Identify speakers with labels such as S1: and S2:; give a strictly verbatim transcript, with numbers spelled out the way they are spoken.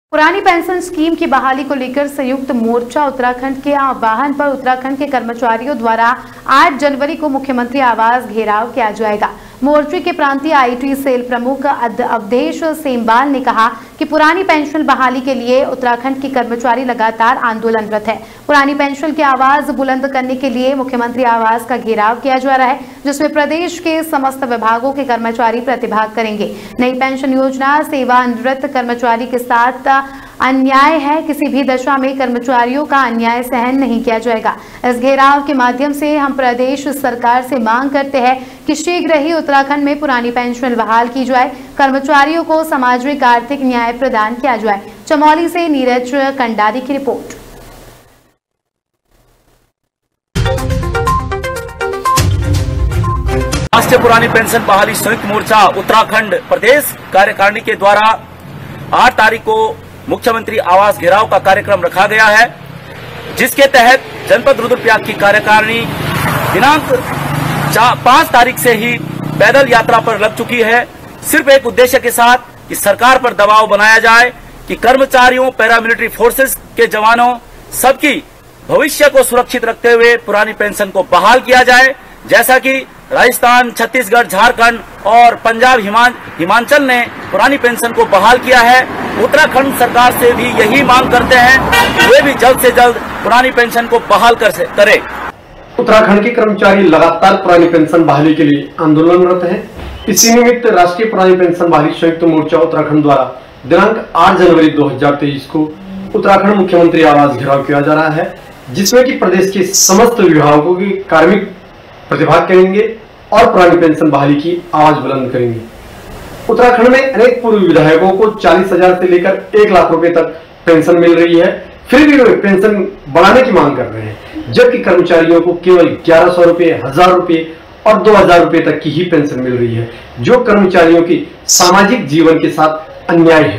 S1: पुरानी pension scheme की बहाली को लेकर संयुक्त मोर्चा उत्तराखंड के आह्वान पर उत्तराखंड के कर्मचारियों द्वारा आठ जनवरी को मुख्यमंत्री आवास घेराव किया जाएगा। मोर्चे के प्रांतीय आईटी सेल प्रमुख अवधेश सेमवाल ने कहा कि पुरानी पेंशन बहाली के लिए उत्तराखंड के कर्मचारी लगातार आंदोलनरत है। पुरानी पेंशन की आवाज बुलंद करने के लिए मुख्यमंत्री आवास का घेराव किया जा रहा है, जिसमें प्रदेश के समस्त विभागों के कर्मचारी प्रतिभाग करेंगे। नई पेंशन योजना सेवानिवृत्त कर्मचारी के साथ अन्याय है, किसी भी दशा में कर्मचारियों का अन्याय सहन नहीं किया जाएगा। इस घेराव के माध्यम से हम प्रदेश सरकार से मांग करते हैं कि शीघ्र ही उत्तराखंड में पुरानी पेंशन बहाल की जाए, कर्मचारियों को सामाजिक आर्थिक न्याय प्रदान किया जाए। चमोली से नीरज कंडारी की रिपोर्ट।
S2: राष्ट्रीय पुरानी पेंशन बहाली संयुक्त मोर्चा उत्तराखंड प्रदेश कार्यकारिणी के द्वारा आठ तारीख को मुख्यमंत्री आवास घेराव का कार्यक्रम रखा गया है, जिसके तहत जनपद रुद्रप्रयाग की कार्यकारिणी दिनांक पांच तारीख से ही पैदल यात्रा पर लग चुकी है, सिर्फ एक उद्देश्य के साथ कि सरकार पर दबाव बनाया जाए कि कर्मचारियों, पैरामिलिट्री फोर्सेस के जवानों, सबकी भविष्य को सुरक्षित रखते हुए पुरानी पेंशन को बहाल किया जाए। जैसा कि राजस्थान, छत्तीसगढ़, झारखंड और पंजाब, हिमाचल ने पुरानी पेंशन को बहाल किया है। उत्तराखंड सरकार से भी यही मांग करते हैं वे भी जल्द से जल्द पुरानी पेंशन को बहाल कर से करे।
S3: उत्तराखंड के कर्मचारी लगातार पुरानी पेंशन बहाली के लिए आंदोलनरत हैं। इसी निमित्त राष्ट्रीय पुरानी पेंशन बहाली संयुक्त मोर्चा उत्तराखंड द्वारा दिनांक आठ जनवरी दो हजार तेईस को उत्तराखंड मुख्यमंत्री आवास घेराव किया जा रहा है, जिसमें कि प्रदेश के समस्त विभागों के कार्मिक प्रतिभाग करेंगे और पुरानी पेंशन बहाली की आवाज बुलंद करेंगे। उत्तराखंड में अनेक पूर्व विधायकों को चालीस हजार से लेकर एक लाख रुपए तक पेंशन मिल रही है, फिर भी वे पेंशन बढ़ाने की मांग कर रहे हैं, जबकि कर्मचारियों को केवल ग्यारह सौ रुपए, हजार रुपए और दो हजार रुपए तक की ही पेंशन मिल रही है, जो कर्मचारियों की सामाजिक जीवन के साथ अन्याय है।